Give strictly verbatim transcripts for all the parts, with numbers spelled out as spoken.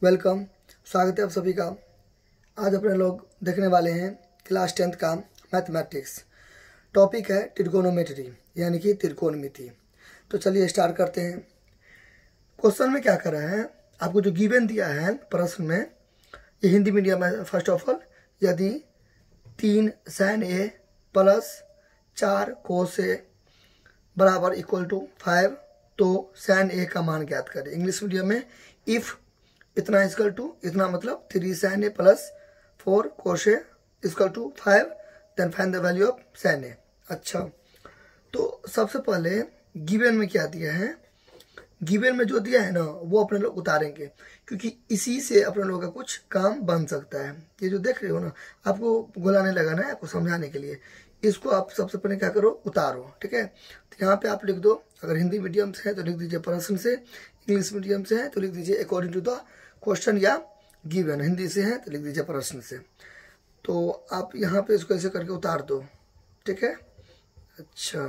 Welcome, स्वागत है आप सभी का। आज अपने लोग देखने वाले हैं क्लास टेंथ का मैथमेटिक्स। टॉपिक है ट्रिगोनोमेट्री यानी कि त्रिकोणमिति। तो चलिए स्टार्ट करते हैं। क्वेश्चन में क्या कर रहा है, आपको जो गिवन दिया है प्रश्न में, ये हिंदी मीडियम है। फर्स्ट ऑफ ऑल, यदि तीन साइन ए प्लस चार कोस ए बराबर इक्वल टू फाइव तो साइन ए का मान ज्ञात करें। इंग्लिश मीडियम में इफ़ इतना इक्वल टू इतना मतलब three sine A plus four cos A equal to five, then find the value of sine A. अच्छा, तो सबसे पहले गिवन में क्या दिया है, गिवन में जो दिया है ना वो अपने लोग उतारेंगे, क्योंकि इसी से अपने लोगों का कुछ काम बन सकता है। ये जो देख रहे हो ना, आपको गुलाने लगाना है, आपको समझाने के लिए। इसको आप सबसे पहले क्या करो, उतारो। ठीक है, तो यहाँ पे आप लिख दो, अगर हिंदी मीडियम से है तो लिख दीजिए प्रश्न से, इंग्लिश मीडियम से है तो लिख दीजिए अकॉर्डिंग टू द क्वेश्चन या गिवन, हिंदी से है तो लिख दीजिए प्रश्न से। तो आप यहाँ पे इसको ऐसे करके उतार दो। ठीक है, अच्छा,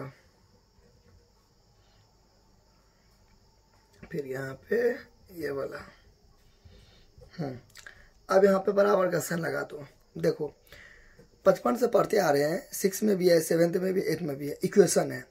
फिर यहाँ पे ये वाला, हम्म अब यहाँ पे बराबर का साइन लगा दो। देखो, बचपन से पढ़ते आ रहे हैं, सिक्स में भी है, सेवेंथ में भी, एट में भी है। इक्वेशन है,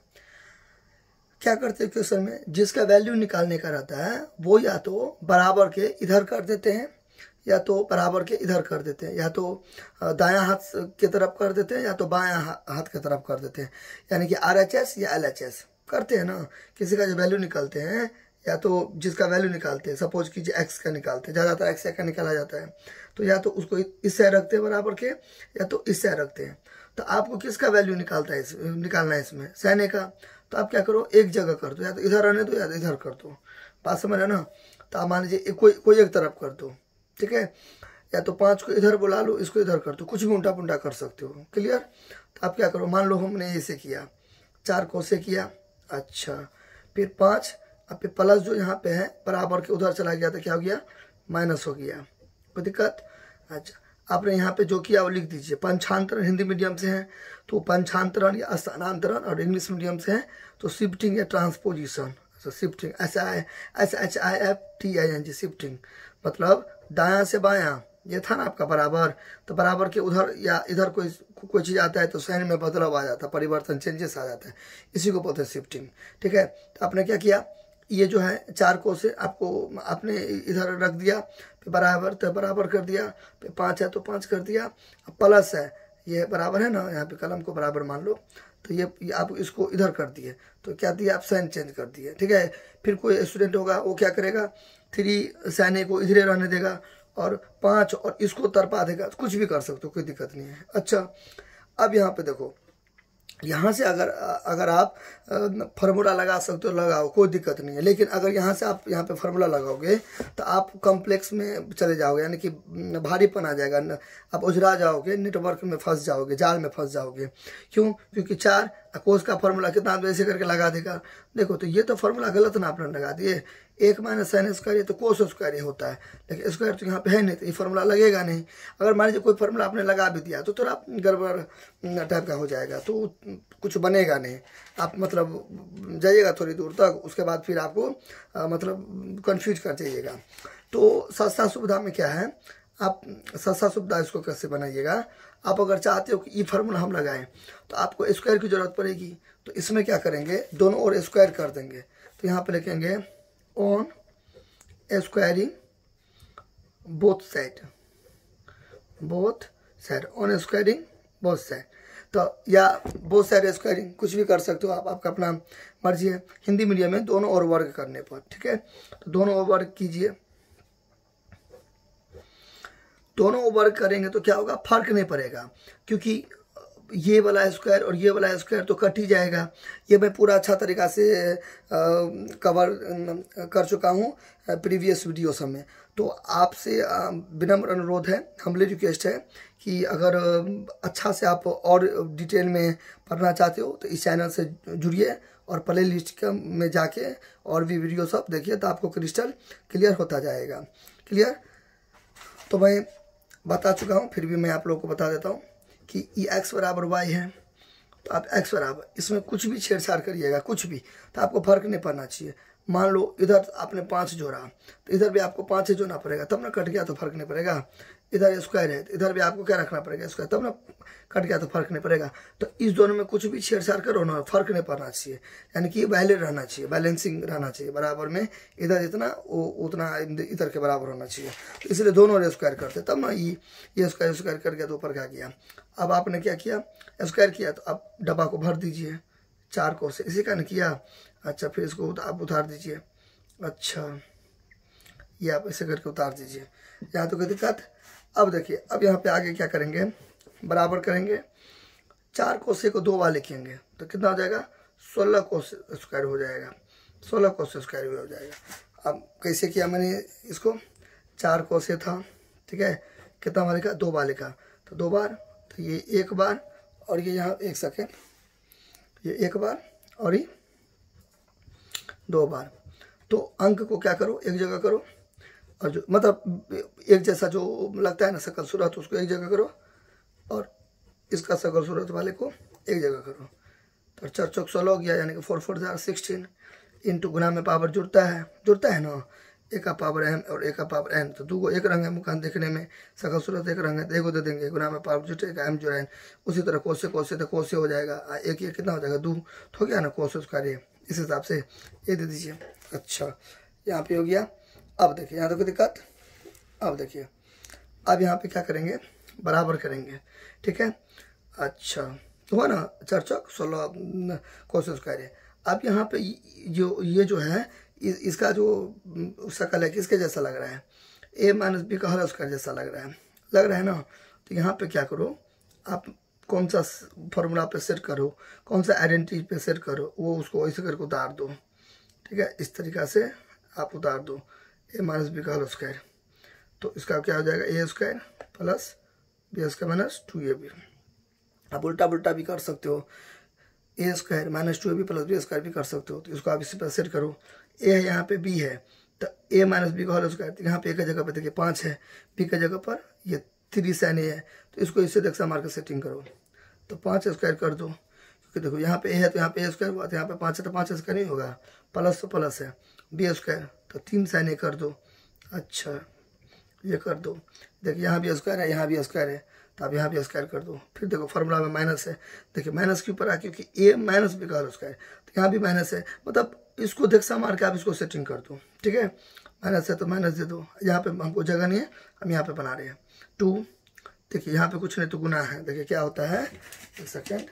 क्या करते हैं इक्वेशन में, जिसका वैल्यू निकालने का रहता है वो या तो बराबर के इधर कर देते हैं या तो बराबर के इधर कर देते हैं, या तो दायां हाथ की तरफ कर देते हैं या तो बायां हाथ की तरफ कर देते हैं। यानी कि आर एच एस या एल एच एस करते हैं ना। किसी का जो वैल्यू निकालते हैं, या तो जिसका वैल्यू निकालते हैं, सपोज कीजिए एक्स का निकालते हैं, ज़्यादातर एक्स का निकाला जाता है, तो या तो उसको इस साइड रखते हैं बराबर के, या तो इस साइड रखते हैं। तो आपको किसका वैल्यू निकालता है इस निकालना है इसमें, साइन का। तो आप क्या करो, एक जगह कर दो, या तो इधर रहने दो या तो इधर कर दो। बात समझ रहे ना। तो आप मान लीजिए कोई कोई एक तरफ कर दो, ठीक है, या तो पाँच को इधर बुला लो, इसको इधर कर दो, कुछ भी उल्टा पुल्टा कर सकते हो। क्लियर। तो आप क्या करो, मान लो हमने ऐसे किया, चार को से किया, अच्छा, फिर पाँच, अब पे प्लस जो यहाँ पे है बराबर के उधर चला गया तो क्या हो गया, माइनस हो गया। कोई दिक्कत। अच्छा, आपने यहाँ पे जो किया वो लिख दीजिए। पंचांतरण हिंदी मीडियम से है तो पंचांतरण या स्थानांतरण, और इंग्लिश मीडियम से है तो शिफ्टिंग या ट्रांसपोजिशन। शिफ्टिंग ऐसा है, ऐसा H I F T I N G, shifting मतलब दायां से बायां। ये था ना आपका बराबर, तो बराबर के उधर या इधर कोई कोई चीज़ आता है तो साइन में बदलाव आ जाता है, परिवर्तन, चेंजेस आ जाता है, इसी को बोलते हैं शिफ्टिंग। ठीक है, तो आपने क्या किया, ये जो है चार को से आपको आपने इधर रख दिया, फिर बराबर तो बराबर कर दिया, फिर पाँच है तो पाँच कर दिया, प्लस है ये बराबर है ना, यहाँ पे कलम को बराबर मान लो, तो ये, ये आप इसको इधर कर दिए तो क्या दिया, आप साइन चेंज कर दिए। ठीक है, फिर कोई स्टूडेंट होगा वो क्या करेगा, थ्री साइन को इधर रहने देगा और पाँच और इसको तरपा देगा, कुछ भी कर सकते हो, कोई दिक्कत नहीं है। अच्छा, अब यहाँ पे देखो, यहाँ से अगर अगर आप फार्मूला लगा सकते हो लगाओ, कोई दिक्कत नहीं है। लेकिन अगर यहाँ से आप यहाँ पे फार्मूला लगाओगे तो आप कॉम्प्लेक्स में चले जाओगे, यानी कि भारीपन आ जाएगा, आप उजरा जाओगे, नेटवर्क में फंस जाओगे, जाल में फंस जाओगे। क्यों? क्योंकि चार कोस का फार्मूला कितना वैसे करके लगा देगा। देखो, तो ये तो फार्मूला गलत ना आपने लगा दिए, एक माइनस साइन स्क्वायर तो कोस स्क्वायर होता है, लेकिन स्क्वायर तो यहाँ पे है नहीं, तो ये फार्मूला लगेगा नहीं। अगर मान लीजिए कोई फार्मूला आपने लगा भी दिया तो थोड़ा गड़बड़ टाइप का हो जाएगा, तो कुछ बनेगा नहीं। आप मतलब जाइएगा थोड़ी दूर तक, उसके बाद फिर आपको आ, मतलब कंफ्यूज कर जाइएगा। तो सस्ता सुविधा में क्या है, आप सस्ता सुविधा इसको कैसे बनाइएगा, आप अगर चाहते हो कि ये फार्मूला हम लगाएं तो आपको स्क्वायर की जरूरत पड़ेगी। तो इसमें क्या करेंगे, दोनों ओर स्क्वायर कर देंगे। तो यहाँ पे लिखेंगे on squaring both side, both side, on squaring both side. तो या बोथ साइड स्क्वायरिंग, कुछ भी कर सकते हो आप, आपका अपना मर्जी है। हिंदी मीडियम में दोनों ओर वर्ग करने पर, ठीक है, तो दोनों ओर वर्ग कीजिए। दोनों वर्ग करेंगे तो क्या होगा, फर्क नहीं पड़ेगा, क्योंकि ये वाला स्क्वायर और ये वाला स्क्वायर तो कट ही जाएगा। ये मैं पूरा अच्छा तरीका से आ, कवर कर चुका हूँ प्रीवियस वीडियो सब में। तो आपसे विनम्र अनुरोध है, हम्बली रिक्वेस्ट है कि अगर अच्छा से आप और डिटेल में पढ़ना चाहते हो तो इस चैनल से जुड़िए और प्ले लिस्ट में जाके और भी वीडियो सब देखिए, तो आपको क्रिस्टल क्लियर होता जाएगा। क्लियर। तो मैं बता चुका हूँ, फिर भी मैं आप लोगों को बता देता हूँ कि ये एक्स बराबर वाई है, तो आप एक्स बराबर इसमें कुछ भी छेड़छाड़ करिएगा, कुछ भी, तो आपको फर्क नहीं पड़ना चाहिए। मान लो इधर आपने पाँच जोड़ा तो इधर भी आपको पाँच ही जोड़ना पड़ेगा, तब ना कट गया तो फर्क नहीं पड़ेगा। इधर स्क्वायर है तो इधर भी आपको क्या रखना पड़ेगा, स्क्वायर, तब ना कट गया तो फर्क नहीं पड़ेगा। तो इस दोनों में कुछ भी छेड़छाड़ करो ना, फर्क नहीं पड़ना चाहिए, यानी कि बैलेंस रहना चाहिए, बैलेंसिंग रहना चाहिए, बराबर में इधर जितना वो उतना इधर के बराबर होना चाहिए। तो इसलिए दोनों स्क्वायर करते तब ना ये ये स्क्वायर स्क्वायर कर गया तो ऊपर क्या किया। अब आपने क्या किया, स्क्वायर किया तो अब डब्बा को भर दीजिए चार को से, इसी का न किया। अच्छा फिर इसको आप उतार दीजिए। अच्छा ये आप ऐसे करके उतार दीजिए, यहाँ तो कोई दिक्कत। अब देखिए अब यहाँ पे आगे क्या करेंगे, बराबर करेंगे, चार कोसे को दो बार लिखेंगे तो कितना हो जाएगा, सोलह कोस स्क्वायर हो जाएगा, सोलह कोस स्क्वायर हो जाएगा। अब कैसे किया मैंने इसको, चार कोसे था, ठीक है, कितना बार लिखा, दो बार लिखा, तो दो बार, तो ये एक बार और ये यहाँ एक सेकेंड, ये एक बार और ये दो बार। तो अंक को क्या करो, एक जगह करो, और जो मतलब एक जैसा जो लगता है ना शकल सूरत उसको एक जगह करो, और इसका शकल सूरत वाले को एक जगह करो। तो चार चौक सोलह हो गया, यानी कि फोर फोर जार सिक्सटीन, इंटू गुना में पावर जुड़ता है, जुड़ता है ना, एक का पावर एम और एक का पावर एन, तो दो को एक रंग है मुखान देखने में, शकल सूरत एक रंग है, तो एक को दे देंगे, गुना में पावर जुटेगा एम जुड़ा एन। उसी तरह कोसे कोसे तो कोसे हो जाएगा, एक ये कितना हो जाएगा, दो तो हो गया ना कोस कार्य, इस हिसाब से ये दे दीजिए। अच्छा यहाँ पे हो गया। अब देखिए यहाँ तो कोई दिक्कत। अब देखिए अब यहाँ पे क्या करेंगे, बराबर करेंगे, ठीक है। अच्छा तो हुआ ना, चार चौक सोलह कोशिश करें। अब यहाँ पे जो ये जो है इस, इसका जो शकल है किसके जैसा लग रहा है, ए माइनस बी का हर स्क्वायर जैसा लग रहा है, लग रहा है ना। तो यहाँ पे क्या करो, आप कौन सा फॉर्मूला पे सेट करो, कौन सा आइडेंटिटी पे सेट करो, वो उसको ऐसे करके उतार दो, ठीक है, इस तरीक़ा से आप उतार दो ए माइनस बी का होल स्क्वायर। तो इसका क्या हो जाएगा, a square plus b square minus two a b. आप उल्टा उल्टा भी कर सकते हो, a square minus two a b plus b square भी कर सकते हो। तो इसको आप इसी पर सेट करो, ए है यहाँ पे बी है, तो ए माइनस बी का होल स्क्वायर, तो यहाँ पे ए की जगह पर देखिए पाँच है, बी की जगह पर ये थ्री साइन ए है, तो इसको इससे देखा मार के सेटिंग करो, तो पाँच स्क्वायर कर दो, क्योंकि देखो यहाँ पे ए है तो यहाँ पे ए स्क्वायर हुआ, तो यहाँ पे पाँच है तो पाँच स्क्वायर नहीं होगा, प्लस तो प्लस है, बी स्क्वायर तो तीन साइन ए कर दो। अच्छा ये कर दो, देखिए यहाँ भी स्क्वायर है, यहाँ भी स्क्वायर है, तो आप यहाँ भी स्क्वायर कर दो। फिर देखो फार्मूला में माइनस है, देखिए माइनस के ऊपर आ, क्योंकि ए माइनस बी का होल स्क्वायर, तो यहाँ भी माइनस है, मतलब इसको देखा मार के आप इसको सेटिंग कर दो, ठीक है। माइनस है तो माइनस दे दो, यहाँ पे हमको जगह नहीं है, हम यहाँ पे बना रहे हैं टू। देखिए यहाँ पे कुछ नहीं तो गुना है, देखिए क्या होता है, एक सेकेंड,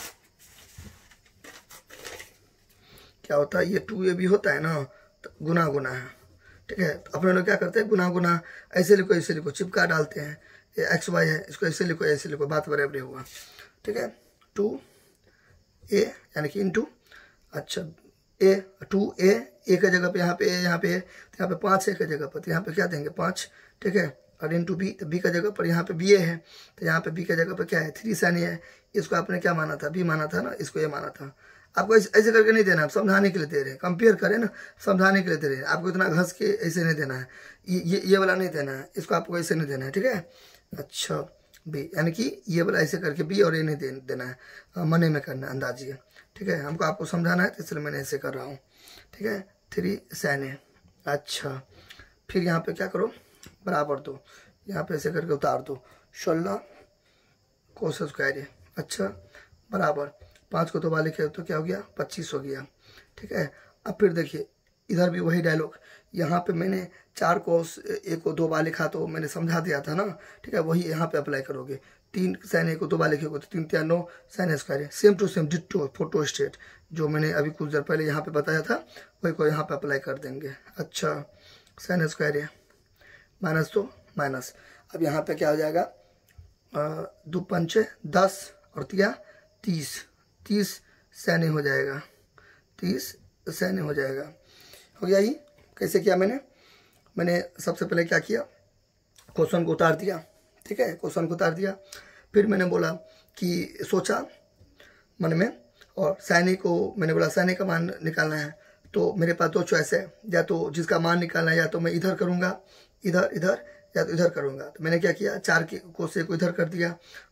क्या होता है, ये टू ए भी होता है ना, तो गुना गुना है, ठीक है। तो अपने लोग क्या करते हैं, गुना गुना ऐसे लिखो ऐसे लिखो, चिपका डालते हैं, ये एक्स वाई है, इसको ऐसे लिखो ऐसे लिखो, बात बराबर हुआ, ठीक है। टू ए यानी कि इंटू, अच्छा ए टू ए, ए की जगह पे यहाँ पे ए यहाँ पे, तो यहाँ पे पाँच है की जगह पर, तो यहाँ पे क्या देंगे पाँच, ठीक है। और इंटू बी, तो बी की जगह पर यहाँ पे बी ए है, तो यहाँ पे बी की जगह पर क्या है, थ्री साइन ए है, इसको आपने क्या माना था, बी माना था ना, इसको ए माना था। आपको ऐसे करके नहीं देना, आप समझाने के लिए दे रहे हैं, कंपेयर करें ना, समझाने के लिए दे रहे हैं, आपको इतना घस के ऐसे नहीं देना है, ये ये ये वाला नहीं देना है, इसको आपको ऐसे नहीं देना है, ठीक है। अच्छा बी यानी कि ये वाला ऐसे करके बी और ए नहीं दे, देना है, मने में करना है, अंदाजिए, ठीक है। हमको आपको समझाना है तो इसलिए मैंने ऐसे कर रहा हूँ, ठीक है। थ्री साइन ए, अच्छा फिर यहाँ पे क्या करो, बराबर दो, यहाँ पे ऐसे करके उतार दो, सोलह कोस स्क्वायर है, अच्छा बराबर पाँच को दो बार लिखे तो क्या हो गया, पच्चीस हो गया, ठीक है। अब फिर देखिए इधर भी वही डायलॉग, यहाँ पे मैंने चार को एक को दो बार लिखा तो मैंने समझा दिया था ना, ठीक है, वही यहाँ पे अप्लाई करोगे। तीन साइन एक को दो बार लिखोगे तो तीन तीन नौ sine square, same to same ditto photostat जो मैंने अभी कुछ देर पहले यहाँ पे बताया था, वही को यहाँ पे अप्लाई कर देंगे। अच्छा साइन स्क्वायर है, माइनस तो माइनस, अब यहाँ पे क्या हो जाएगा, दो पंचे दस और तिया तीस, तीस सैन्य हो जाएगा, तीस सैन्य हो जाएगा, हो गया। ही कैसे किया मैंने मैंने सबसे पहले क्या किया, क्वेश्चन को उतार दिया, ठीक है, क्वेश्चन को उतार दिया। फिर मैंने बोला कि सोचा मन में, और सैनिक को मैंने बोला सैनिक का मान निकालना है, तो मेरे पास दो चॉइस है, या तो जिसका मान निकालना है या तो मैं इधर करूँगा, इधर इधर या तो इधर करूँगा। तो मैंने क्या किया, चार के कोसे को इधर कर दिया,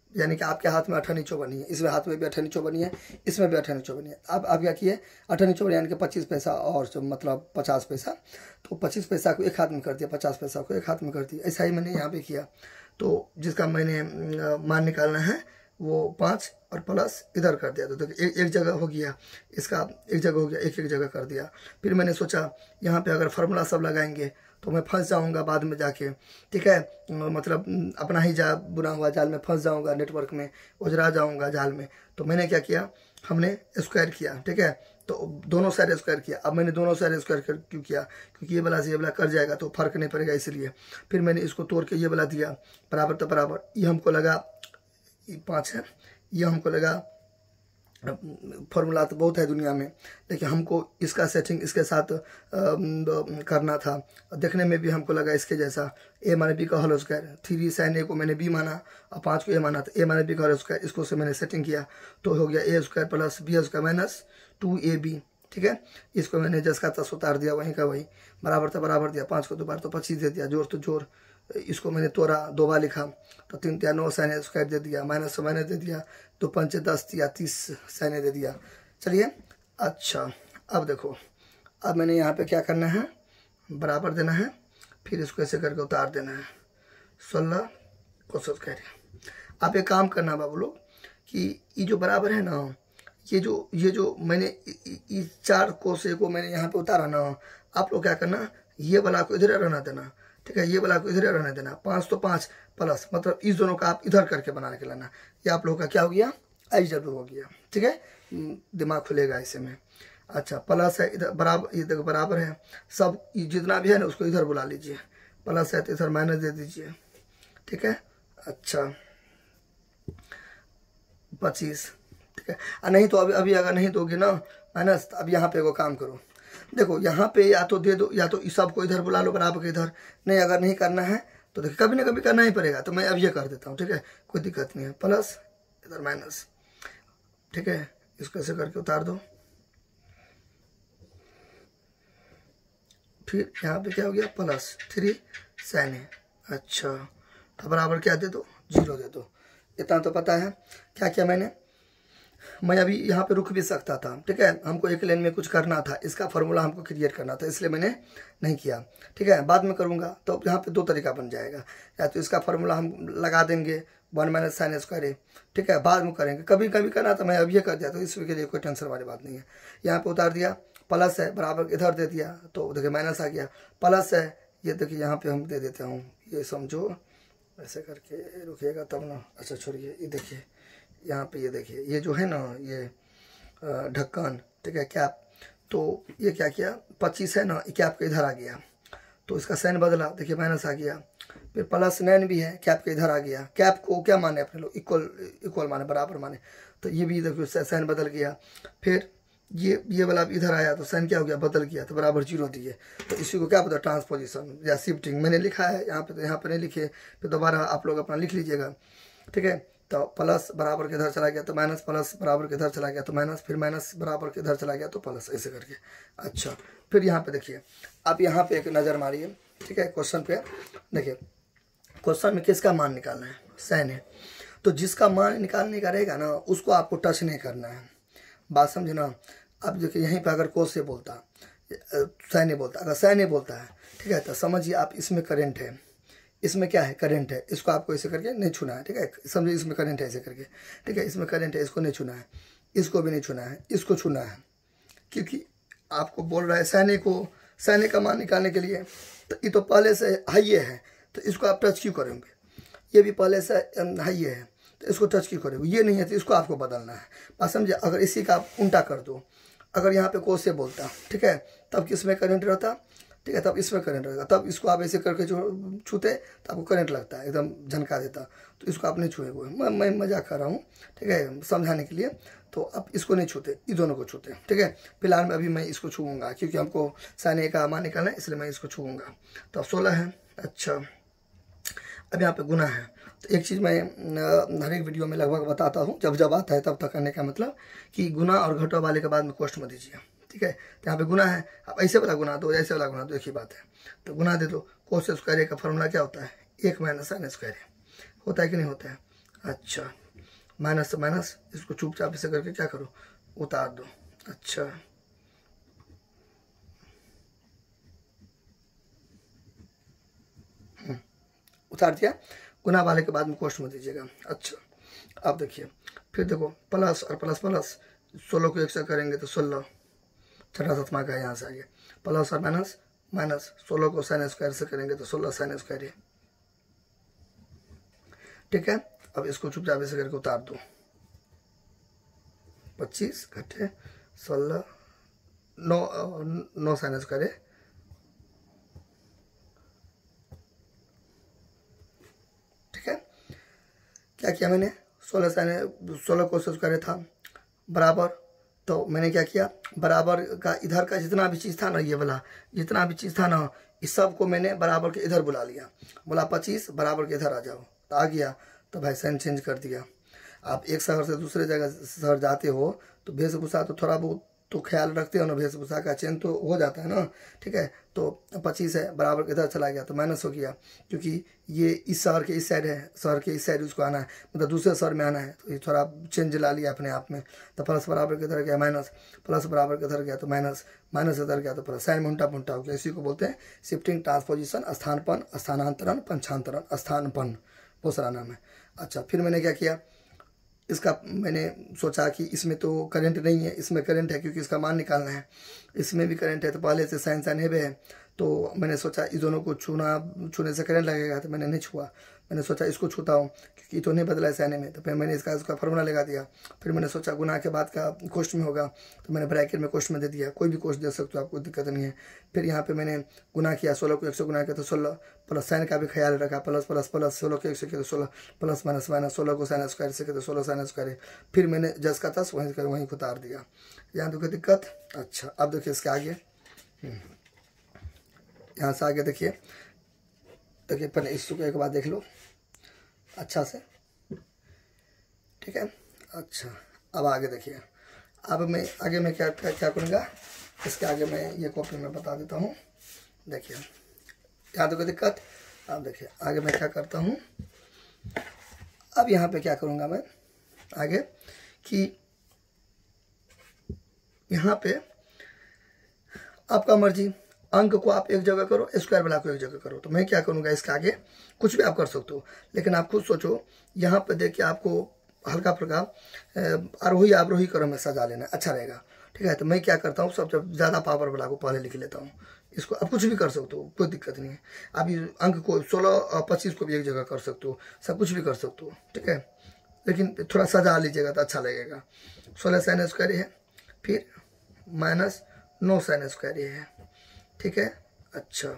यानी कि आपके हाथ में अठन्नी चौबनी है, इसमें हाथ में भी अठन्नी चौबनी है, इसमें भी अठन्नी चौबनी है। अब आप क्या किए, अठन्नी चौबनी यानी कि पच्चीस पैसा और मतलब पचास पैसा, तो पच्चीस पैसा को एक हाथ में कर दिया, पचास पैसा को एक हाथ में कर दिया। ऐसा ही मैंने यहाँ पे किया। तो जिसका मैंने मान निकालना है वो पाँच और प्लस इधर कर दिया, तो देखिए एक, एक जगह हो गया, इसका एक जगह हो गया, एक एक जगह कर दिया। फिर मैंने सोचा यहाँ पे अगर फार्मूला सब लगाएंगे तो मैं फंस जाऊंगा बाद में जाके, ठीक है, मतलब अपना ही जा बुना हुआ जाल में फंस जाऊंगा, नेटवर्क में उजरा जाऊंगा जाल में। तो मैंने क्या किया, हमने स्क्वायर किया, ठीक है, तो दोनों साइड स्क्वायर किया। अब मैंने दोनों साइड स्क्वायर क्यों किया, क्योंकि ये वाला से ये वाला कर जाएगा तो फर्क नहीं पड़ेगा, इसलिए। फिर मैंने इसको तोड़ के ये वाला दिया बराबर तो बराबर, ये हमको लगा पाँच है, ये हमको लगा, फॉर्मूला तो बहुत है दुनिया में, लेकिन हमको इसका सेटिंग इसके साथ आ, करना था। देखने में भी हमको लगा इसके जैसा, ए माने बी का whole square, three sine a को मैंने बी माना और पाँच को ए माना, तो ए माने बी का होल स्क्वायर, इसको से मैंने सेटिंग किया तो हो गया a square plus b square minus two a b, ठीक है। इसको मैंने जस का तस उतार दिया, वहीं का वही, बराबर तो बराबर दिया, पाँच को दो बार तो पच्चीस दे दिया, जोर तो जोर, इसको मैंने तोड़ा दो बार लिखा तो तीन त्या नौ साइन स्क्वायर दे दिया, माइनस से माइनस दे दिया, दो पंचे दस दिया, तीस साइन दे दिया। चलिए अच्छा, अब देखो, अब मैंने यहाँ पे क्या करना है, बराबर देना है, फिर इसको ऐसे करके उतार देना है, सोलह कोस स्क्वायर। आप एक काम करना बाबू लोग कि ये जो बराबर है ना, ये जो ये जो मैंने इस चार कोसे को मैंने यहाँ पे उतारा ना, आप लोग क्या करना, ये वाला को इधर रहना देना, ठीक है, ये वाला को इधर रहने देना, पाँच तो पाँच प्लस, मतलब इस दोनों का आप इधर करके बना के लाना। ये आप लोगों का क्या हो गया, एच डब्ल्यू हो गया, ठीक है, दिमाग खुलेगा ऐसे में। अच्छा प्लस है इधर बराबर, ये देखो बराबर है सब, जितना भी है ना उसको इधर बुला लीजिए, प्लस है तो इधर माइनस दे दीजिए, ठीक है। अच्छा पच्चीस, ठीक है, और नहीं तो अभी अभी अगर नहीं दोगे ना माइनस, तो अब यहाँ पे वो काम करो, देखो यहाँ पे या तो दे दो, या तो इस सबको इधर बुला लो बराबर के इधर, नहीं अगर नहीं करना है तो देखिए कभी ना कभी करना ही पड़ेगा, तो मैं अब ये कर देता हूँ, ठीक है, कोई दिक्कत नहीं है, प्लस इधर माइनस, ठीक है, इसको ऐसे करके उतार दो। फिर यहाँ पे क्या हो गया, प्लस थ्री साइन है। अच्छा तो बराबर क्या दे दो, जीरो दे दो, इतना तो पता है। क्या किया मैंने, मैं अभी यहाँ पे रुक भी सकता था, ठीक है, हमको एक लाइन में कुछ करना था, इसका फार्मूला हमको क्रिएट करना था, इसलिए मैंने नहीं किया, ठीक है, बाद में करूँगा। तो यहाँ पे दो तरीका बन जाएगा, या तो इसका फार्मूला हम लगा देंगे वन माइनस साइन स्क्वायर, ठीक है, बाद में करेंगे, कभी कभी करना था मैं अब ये कर दिया, तो इसके लिए कोई टेंशन वाली बात नहीं है। यहाँ पे उतार दिया, प्लस है बराबर इधर दे दिया, तो देखिए माइनस आ गया, प्लस है, ये देखिए यहाँ पे हम दे देते हूँ, ये समझो ऐसे करके, रुकिएगा तब ना, अच्छा छोड़िए, ये देखिए यहाँ पे, ये देखिए ये जो है ना ये ढक्कन, ठीक है, कैप, तो ये क्या किया, पच्चीस है ना, कैप के इधर आ गया, तो इसका साइन बदला, देखिए माइनस आ गया, फिर प्लस नाइन भी है, कैप के इधर आ गया, कैप को क्या माने अपने लोग, इक्वल इक्वल माने, बराबर माने, तो ये भी देखिए साइन बदल गया। फिर ये ये वाला इधर आया तो साइन क्या हो गया, बदल गया, तो बराबर जीरो दिए, तो इसी को क्या पता, ट्रांसपोजिशन या शिफ्टिंग, मैंने लिखा है यहाँ पे, तो यहाँ पे नहीं लिखे, फिर दोबारा आप लोग अपना लिख लीजिएगा, ठीक है। तो प्लस बराबर के इधर चला गया तो माइनस, प्लस बराबर के इधर चला गया तो माइनस, फिर माइनस बराबर के इधर चला गया तो प्लस, ऐसे करके। अच्छा फिर यहाँ पे देखिए, आप यहाँ पे एक नज़र मारिए, ठीक है, क्वेश्चन पे देखिए, क्वेश्चन में किसका मान निकालना है, साइन है, तो जिसका मान निकालने का रहेगा ना उसको आपको टच नहीं करना है, बात समझे ना। अब देखिए यहीं पर अगर कोस से बोलता, साइन नहीं बोलता, अगर साइन नहीं बोलता है, ठीक है, तो समझिए आप इसमें करंट है, इसमें क्या है, करंट है, इसको आपको ऐसे करके नहीं छूना है, ठीक है, समझिए इसमें करंट है ऐसे करके, ठीक है, इसमें करंट है, इसको नहीं छूना है, इसको भी नहीं छूना है, इसको छूना है, क्योंकि आपको बोल रहा है सैने को, सैने का मान निकालने के लिए, तो ये तो पहले से हाई है, तो इसको आप टच क्यों करेंगे, ये भी पहले से हाई है, तो इसको टच क्यों करेंगे, ये नहीं है तो इसको आपको बदलना है, बात समझे। अगर इसी का आप उल्टा कर दो, अगर यहाँ पे कोस से बोलता, ठीक है, तब किसमें करंट रहता, ठीक है, तब इसमें करंट रहेगा, तब इसको आप ऐसे करके जो छूते तो आपको करंट लगता है, एकदम झनका देता, तो इसको आप नहीं छुए हुए, मैं मैं मजाक कर रहा हूँ, ठीक है, समझाने के लिए। तो अब इसको नहीं छूते, इस दोनों को छूते, ठीक है। फिलहाल में अभी मैं इसको छूऊंगा क्योंकि हमको साइन का मान निकालना है, इसलिए मैं इसको छूऊंगा। तो अब सोलह है। अच्छा अब यहाँ पे गुना है, तो एक चीज़ मैं हर एक वीडियो में लगभग बताता हूँ, जब जब आता है तब तक करने का मतलब कि गुना और घटा वाले के बाद में क्वेश्चन में दीजिए, ठीक है। तो यहाँ पे गुना है, अब ऐसे वाला गुना दो, ऐसे वाला गुना दो, एक ही बात है, तो गुना दे दो। कोस स्क्वायर का फॉर्मूला क्या होता है, एक माइनस साइन स्क्वायर होता है कि नहीं होता है, अच्छा माइनस से माइनस, इसको चुपचाप इसे करके क्या करो, उतार दो। अच्छा उतार दिया, गुना वाले के बाद में कोष्ठ में दीजिएगा। अच्छा अब देखिए फिर देखो प्लस और प्लस प्लस, सोलह को एक से करेंगे तो सोलह, छठा सतमा का यहाँ से आ गया, प्लस और माइनस माइनस, सोलह को साइन स्क्वायर से करेंगे तो सोलह साइन स्क्वायर है। ठीक है, अब इसको चुपचाप ऐसे करके उतार दो, पच्चीस घटे सोलह, नौ नौ साइन स्क्वायर है। ठीक है, क्या किया मैंने, सोलह साइन सोलह को स्क्वायर था बराबर, तो मैंने क्या किया, बराबर का इधर का जितना भी चीज़ था ना, ये वाला जितना भी चीज़ था ना, इस सब को मैंने बराबर के इधर बुला लिया, बोला पच्चीस बराबर के इधर आ जाओ, तो आ गया, तो भाई साइन चेंज कर दिया। आप एक शहर से दूसरे जगह शहर जाते हो तो वेशभूषा तो थोड़ा बहुत तो ख्याल रखते हो ना, वेशभूषा का चेंज तो हो जाता है ना। ठीक है, तो पच्चीस है बराबर के इधर चला गया तो माइनस हो गया, क्योंकि ये इस शहर के इस साइड है, शहर के इस साइड उसको आना है, मतलब दूसरे शहर में आना है, तो ये थोड़ा चेंज ला लिया अपने आप में। तो प्लस बराबर के इधर गया माइनस, प्लस बराबर के इधर गया तो माइनस, माइनस इधर गया तो प्लस, साइन में उल्टा पुल्टा हो गया। इसी को बोलते हैं शिफ्टिंग ट्रांसपोजिशन, स्थानपन, स्थानांतरण, पंचांतरण, स्थानपन, बहुत सारा नाम है। अच्छा फिर मैंने क्या किया, इसका मैंने सोचा कि इसमें तो करंट नहीं है, इसमें करंट है क्योंकि इसका मान निकालना है, इसमें भी करंट है, तो पहले से साइन साइन है, तो मैंने सोचा इस दोनों को छूना, छूने से करंट लगेगा, तो मैंने नहीं छुआ, मैंने सोचा इसको छूता हूँ क्योंकि ये तो नहीं बदला है साइन में, तो फिर मैंने इसका इसका फार्मूला लगा दिया। फिर मैंने सोचा गुना के बाद का कोष्ठ में होगा, तो मैंने ब्रैकेट में कोष्ठ में दे दिया, कोई भी कोष्ठ दे सकते हो आप, कोई दिक्कत नहीं है। फिर यहाँ पे मैंने गुना किया, सोलह को एक सौ गुना किया तो सोलह, प्लस साइन का भी ख्याल रखा, प्लस प्लस प्लस, सोलह को एक सौ किया तो सोलह, प्लस माइनस माइनस, सोलह को साइन स्क्वायर से किया तो सोलह साइन स्क्वायर। फिर मैंने जस का तस वहीं कर वहीं उतार दिया। यहाँ देखो दिक्कत। अच्छा अब देखिए इसके आगे, यहाँ से आगे देखिए, देखिए पहले इसको एक बार देख लो अच्छा से। ठीक है, अच्छा अब आगे देखिए, अब मैं आगे मैं क्या क्या, क्या करूँगा, इसके आगे मैं ये कॉपी में बता देता हूँ। देखिए यहाँ देखो दिक्कत। अब देखिए आगे मैं क्या करता हूँ, अब यहाँ पे क्या करूँगा मैं आगे, कि यहाँ पे आपका मर्जी, अंक को आप एक जगह करो, स्क्वायर वाला को एक जगह करो, तो मैं क्या करूँगा इसके आगे, कुछ भी आप कर सकते हो, लेकिन आप खुद सोचो। यहाँ पे देखिए आपको हल्का फुल्का आरोही आरोही क्रम में सजा लेना अच्छा रहेगा। ठीक है, तो मैं क्या करता हूँ, सबसे ज़्यादा पावर वाला को पहले लिख लेता हूँ। इसको आप कुछ भी कर सकते हो, कोई दिक्कत नहीं है। आप अंक को सोलह पच्चीस को भी एक जगह कर सकते हो, सब कुछ भी कर सकते हो। ठीक है, लेकिन थोड़ा सजा लीजिएगा तो अच्छा लगेगा। सोलह साइन स्क्वायर है, फिर माइनस नौ साइन स्क्वायर है। ठीक है, अच्छा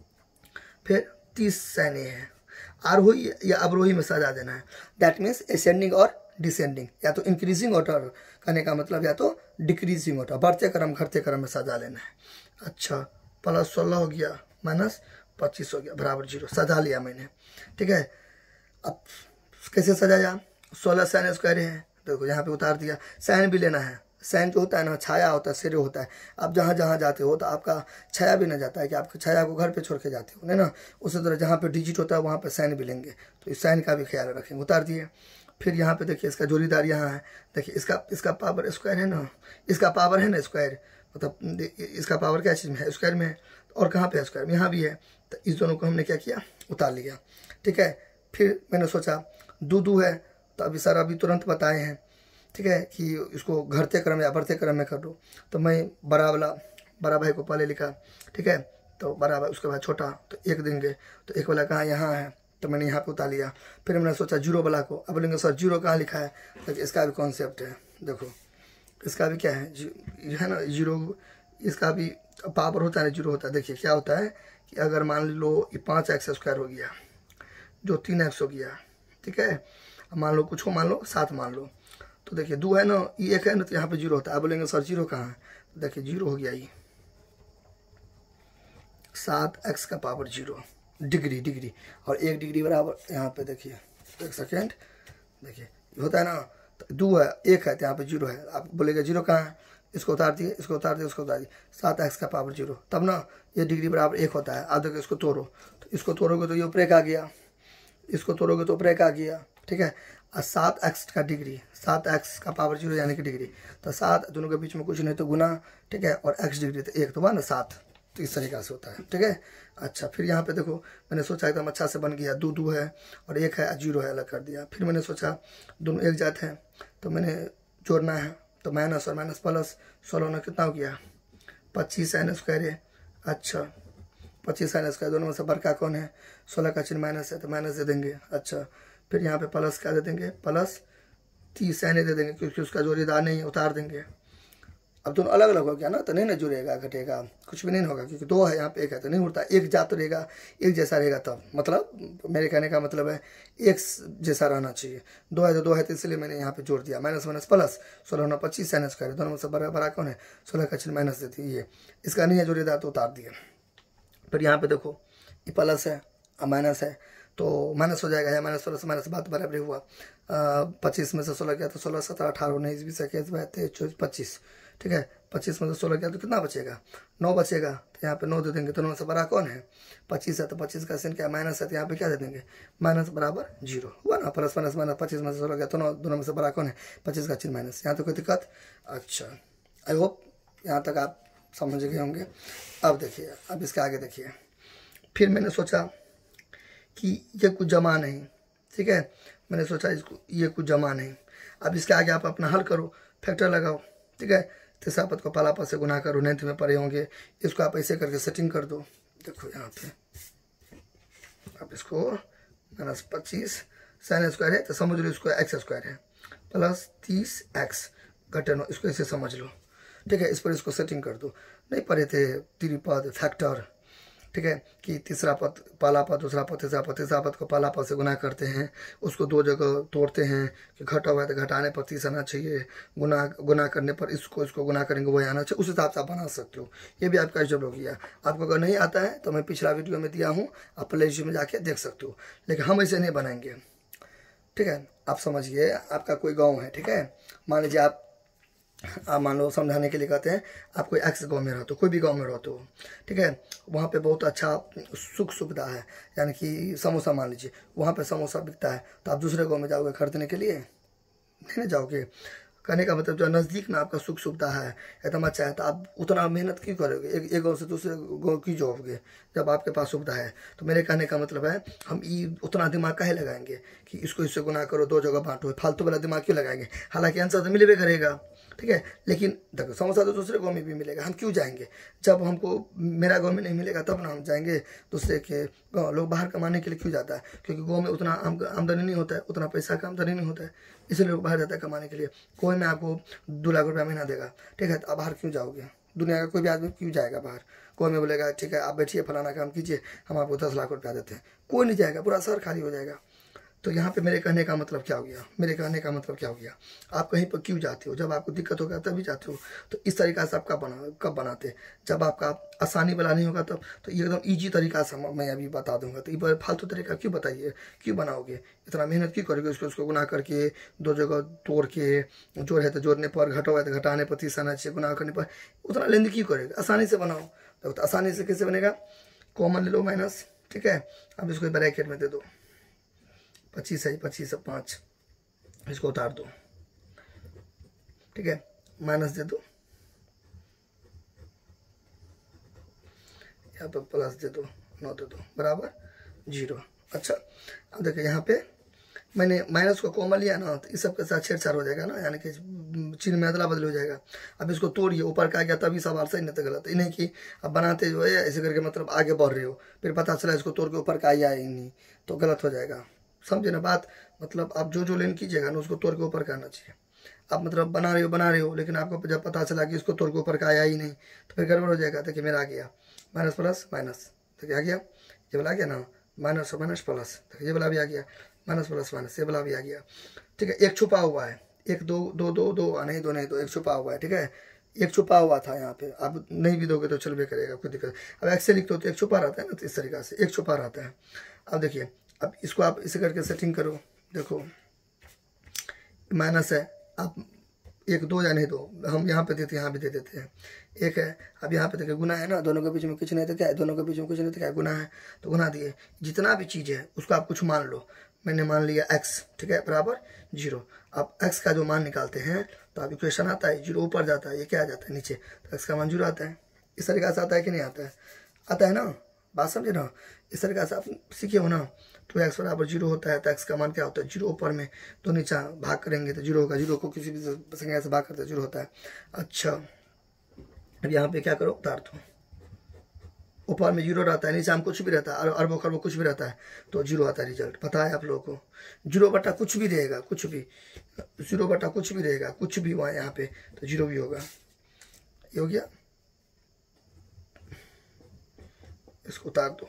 फिर तीस साइन है। आरोही या अवरोही में सजा देना है, दैट मीन्स असेंडिंग और डिसेंडिंग, या तो इंक्रीजिंग ऑर्डर करने का मतलब, या तो डिक्रीजिंग ऑर्डर, बढ़ते क्रम घटते क्रम में सजा लेना है। अच्छा प्लस सोलह हो गया, माइनस पच्चीस हो गया, बराबर जीरो, सजा लिया मैंने। ठीक है, अब कैसे सजाया, सोलह साइन स्क्वायर है, देखो यहाँ पे उतार दिया। साइन भी लेना है, साइन जो होता है ना, छाया होता है, सिरे होता है। आप जहाँ जहाँ जाते हो तो आपका छाया भी ना जाता है कि आपकी छाया को घर पे छोड़ के जाते हो, नहीं ना। उसी तरह जहाँ पे डिजिट होता है वहाँ पे साइन भी लेंगे, तो इस साइन का भी ख्याल रखेंगे। उतार दिए। फिर यहाँ पे देखिए इसका जोड़ीदार यहाँ है, देखिए इसका इसका पावर स्क्वायर है ना, इसका पावर है ना स्क्वायर, मतलब इसका पावर क्या चीज़ में है, स्क्वायर में है। और कहाँ पे स्क्वायर में, यहाँ भी है। तो इस दोनों को हमने क्या किया, उतार लिया। ठीक है, फिर मैंने सोचा दो दो है, तो अभी सर अभी तुरंत बताए हैं। ठीक है, कि इसको घटते क्रम या बढ़ते क्रम में कर दो, तो मैं बड़ा वाला बड़ा भाई को पहले लिखा। ठीक है, तो बड़ा भाई उसके बाद छोटा, तो एक देंगे, तो एक वाला कहाँ यहाँ है, तो मैंने यहाँ पे उतार लिया। फिर मैंने सोचा जीरो वाला को, अब बोलेंगे सर जीरो कहाँ लिखा है, तो इसका भी कॉन्सेप्ट है। देखो इसका भी क्या है, जी है ना, जीरो, इसका भी पावर होता है, जीरो होता है। देखिए क्या होता है कि अगर मान लो ये पाँच एक्स स्क्वायर हो गया, जो तीन एक्स हो गया। ठीक है, मान लो कुछ को मान लो सात मान लो, तो देखिए दो है ना, ये एक है ना, तो यहाँ पे जीरो होता है। आप बोलेंगे सर जीरो कहाँ है, तो देखिए जीरो हो गया, ये सात एक्स का पावर जीरो, डिग्री डिग्री, और एक डिग्री बराबर यहाँ पे देखिए एक सेकेंड, देखिए होता है ना, तो दो है एक है, तो यहाँ पे जीरो है। आप बोलेंगे जीरो कहाँ है, इसको उतार दिए, इसको उतार दिए, उसको उतार दिए, सात एक्स का पावर जीरो, तब ना ये डिग्री बराबर एक होता है। आप देखो इसको तोड़ो, तो इसको तोड़ोगे तो ये ऊपर एक आ गया, इसको तोड़ोगे तो ऊपर एक आ गया। ठीक है, और सात एक्स का डिग्री, सात एक्स का पावर जीरो यानी कि डिग्री, तो सात दोनों के बीच में कुछ नहीं तो गुना, ठीक है, और एक्स डिग्री तो एक तो हुआ ना सात, तो इस तरीक़ा से होता है, ठीक है। अच्छा, फिर यहाँ पे देखो मैंने सोचा एकदम अच्छा से बन गया, दो दो है और एक है जीरो है, अलग कर दिया। फिर मैंने सोचा दोनों एक जाते हैं तो मैंने जोड़ना है, तो माइनस और माइनस प्लस, सोलह में कितना हो गया पच्चीस साइन स्क्वायर है। अच्छा, पच्चीस साइन स्क्वायर, दोनों में से बड़का कौन है, सोलह का चिन्ह माइनस है तो माइनस दे देंगे। अच्छा, फिर यहाँ पे प्लस क्या दे देंगे, प्लस तीस साइन दे देंगे क्योंकि उसका जोड़ीदार नहीं है, उतार देंगे। अब दोनों अलग अलग हो गया ना, तो नहीं ना जुड़ेगा घटेगा, कुछ भी नहीं होगा क्योंकि दो है यहाँ पे एक है तो नहीं उड़ता, एक जात रहेगा, एक जैसा रहेगा तब, मतलब मेरे कहने का मतलब है एक जैसा रहना चाहिए। दो है तो दो है, तो इसलिए मैंने यहाँ पे जोड़ दिया, माइनस माइनस प्लस, सोलह होना पच्चीस साइन स्क्वायर, दोनों में से बड़ा बड़ा कौन है, सोलह का चिन्ह माइनस देती है, इसका नहीं है जोड़ीदार तो उतार दिया। फिर यहाँ पे देखो ये प्लस है और माइनस है तो माइनस हो जाएगा, है माइनस प्लस माइनस बात बराबर हुआ। पच्चीस में से सोलह गया तो सोलह सत्रह अठारह उन्नीस बीस इक्कीस बाईस तेईस चौबीस पच्चीस, ठीक है। पच्चीस में से सोलह गया तो कितना बचेगा, नौ बचेगा, तो यहाँ पे नौ दे देंगे। दोनों से बड़ा कौन है, पच्चीस है, तो पच्चीस का चिन्ह क्या माइनस है, तो यहाँ पे क्या दे देंगे, माइनस बराबर जीरो हुआ ना, प्लस माइनस माइनस, पच्चीस में से सोलह गया तो नौ, दोनों में से बड़ा कौन है, पच्चीस का चिन्ह माइनस। यहाँ तो कोई दिक्कत। अच्छा, आई होप यहाँ तक आप समझ गए होंगे। अब देखिए, अब इसके आगे देखिए, फिर मैंने सोचा कि ये कुछ जमा नहीं, ठीक है, मैंने सोचा इसको ये कुछ जमा नहीं। अब इसके आगे आप अपना हल करो, फैक्टर लगाओ, ठीक है, तीसरा पद को पहला पद से गुना करो, नाइन्थ में पढ़े होंगे, इसको आप ऐसे करके सेटिंग कर दो। देखो यहाँ पे आप इसको माइनस पच्चीस साइन स्क्वायर है तो समझ लो इसको एक्स स्क्वायर है, प्लस तीस एक्स घटे नौ, इसको ऐसे समझ लो, ठीक है। इस पर इसको सेटिंग कर दो, नहीं पढ़े थे त्रिपद फैक्टर, ठीक है, कि तीसरा पद पहला पद दूसरा पद तीसरा पद, तीसरा पद को पहला पद से गुना करते हैं, उसको दो जगह तोड़ते हैं कि घटा हुआ है तो घटाने पर तीस आना चाहिए, गुना गुना करने पर इसको इसको गुना करेंगे वही आना चाहिए, उस हिसाब से आप बना सकते हो। ये भी आपका जब हो गया। आपको अगर नहीं आता है तो मैं पिछला वीडियो में दिया हूँ, आप प्ले लिस्ट में जाके देख सकते हो, लेकिन हम ऐसे नहीं बनाएंगे, ठीक है। आप समझिए, आपका कोई गाँव है, ठीक है, मान लीजिए आप आप मान लो समझाने के लिए कहते हैं, आप कोई एक्स गाँव में रहते हो, कोई भी गांव में रहते हो, ठीक है, वहाँ पे बहुत अच्छा सुख सुविधा है, यानी कि समोसा मान लीजिए, वहाँ पे समोसा बिकता है, तो आप दूसरे गांव में जाओगे खरीदने के लिए, नहीं ना जाओगे। कहने का मतलब जो नज़दीक में आपका सुख सुविधा है एकदम अच्छा है, तो आप उतना मेहनत क्यों करोगे, एक एक गाँव से दूसरे गाँव क्यों जाओगे जब आपके पास सुविधा है। तो मेरे कहने का मतलब है, हम ये उतना दिमाग काहे लगाएंगे कि इसको इससे गुना करो, दो जगह बांटो, फालतू वाला दिमाग क्यों लगाएंगे। हालांकि आंसर तो मिलेगा करेगा, ठीक है, लेकिन देखो समोसा तो दूसरे गाँव में भी मिलेगा, हम क्यों जाएंगे, जब हमको मेरा गाँव में नहीं मिलेगा तब ना हम जाएंगे दूसरे के गाँव। लोग बाहर कमाने के लिए क्यों जाता है, क्योंकि गाँव में उतना आमदनी नहीं होता है, उतना पैसा का आमदनी नहीं होता है, इसलिए लोग बाहर जाता है कमाने के लिए। कोई में आपको दो लाख रुपया महीना देगा, ठीक है, तो आप बाहर क्यों जाओगे, दुनिया का कोई भी आदमी क्यों जाएगा बाहर। कोई में बोलेगा ठीक है आप बैठिए फलाना काम कीजिए, हम आपको दस लाख रुपया देते हैं, कोई नहीं जाएगा, पूरा शहर खाली हो जाएगा। तो यहाँ पे मेरे कहने का मतलब क्या हो गया, मेरे कहने का मतलब क्या हो गया, आप कहीं पर क्यों जाते हो, जब आपको दिक्कत होगा तभी जाते हो। तो इस तरीका से आप कब बना कब बनाते, जब आपका आसानी वाला नहीं होगा तब। तो ये एकदम ईजी तरीका से मैं अभी बता दूंगा, तो ये फालतू तरीका क्यों बताइए, क्यों बनाओगे, इतना मेहनत क्यों करोगे, उसको उसको गुना करके दो जगह तोड़ के, जोड़ है तो जोड़ने पर, घटो है तो घटाने पर, तीस आना चाहिए, गुना करने पर उतना लेंथ क्यों करेगा, आसानी से बनाओ। तो आसानी से कैसे बनेगा, कॉमन ले लो माइनस, ठीक है, अब इसको ब्रैकेट में दे दो, पच्चीस है, पच्चीस है पाँच, इसको उतार दो, ठीक है, माइनस दे दो, यहाँ पे प्लस दे दो, नौ दे दो, बराबर जीरो। अच्छा, अब देखिए यहाँ पे मैंने माइनस को कॉमन लिया ना, तो इस सब के साथ छेड़छाड़ हो जाएगा ना, यानी कि चिन्ह में अदला बदल हो जाएगा। अब इसको तोड़िए, ऊपर का आ गया तभी सवाल सही, नहीं तो गलत। ये नहीं कि अब बनाते जो है ऐसे करके मतलब आगे बढ़ रहे हो, फिर पता चला इसको तोड़ के ऊपर का आया ही नहीं, तो गलत हो जाएगा। समझे ना बात, मतलब आप जो जो लेन कीजिएगा ना उसको तोड़ के ऊपर का आना चाहिए। आप मतलब बना रहे हो बना रहे हो लेकिन आपको जब पता चला कि इसको तोड़ के ऊपर का आया ही नहीं, तो फिर गड़बड़ हो जाएगा। देखिए मेरा आ गया माइनस प्लस माइनस, देखिए आ गया, ये वाला आ गया ना, माइनस और माइनस प्लस, देखिए ये वाला भी आ गया, माइनस प्लस माइनस, ये वाला भी आ गया, ठीक है। एक छुपा हुआ है, एक दो दो दो दो नहीं दो नहीं दो, एक छुपा हुआ है, ठीक है, एक छुपा हुआ था यहाँ पे, आप नहीं भी दोगे तो चल भी करेगा, कोई दिक्कत। अब एक्स से लिखते हो तो एक छुपा रहता है ना, तो इस तरीका से एक छुपा रहता है। अब देखिए, अब इसको आप इसे करके सेटिंग करो, देखो माइनस है, आप एक दो या नहीं दो, हम यहाँ पे देते हैं यहाँ भी दे देते हैं, एक है। अब यहाँ पे देखिए गुना है ना, दोनों के बीच में कुछ नहीं तो क्या है, दोनों के बीच में कुछ नहीं तो क्या है, गुना है, तो गुना दिए। जितना भी चीज़ है उसको आप कुछ मान लो, मैंने मान लिया एक्स, ठीक है, बराबर जीरो। अब एक्स का जो मान निकालते हैं तो अब इक्वेशन आता है जीरो ऊपर जाता है, ये क्या आ जाता है नीचे, तो एक्स का मान जीरो आता है। इस तरीके से आता है कि नहीं आता है, आता है ना, बात समझे ना। इस तरीके से आप सीखे हो ना। तो एक्स बराबर जीरो होता है तो एक्स का मान क्या होता है, जीरो ऊपर में तो नीचे भाग करेंगे तो जीरो होगा, जीरो को किसी भी संख्या से भाग करते जीरो होता है। अच्छा अब यहाँ पे क्या करो, उतार दो, ऊपर में जीरो रहता है, नीचे में कुछ भी रहता है, अरबों खरबों कुछ भी रहता है तो जीरो आता है रिजल्ट। पता है आप लोगों को, जीरो बटा कुछ भी रहेगा, कुछ भी जीरो बटा कुछ भी रहेगा, कुछ भी वहाँ यहाँ पे तो जीरो भी होगा। ये हो गया, इसको उतार दो।